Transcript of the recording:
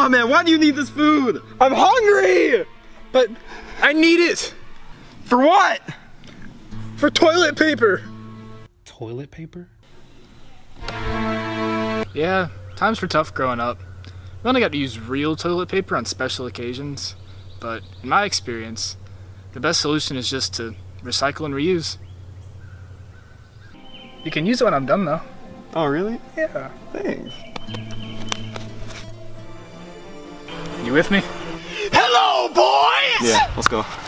on, man. Why do you need this food? I'm hungry! But I need it. For what? For toilet paper. Toilet paper? Yeah, times were tough growing up. We only got to use real toilet paper on special occasions. But in my experience, the best solution is just to recycle and reuse. You can use it when I'm done, though. Oh, really? Yeah. Thanks. You with me? Hello, boys! Yeah, let's go.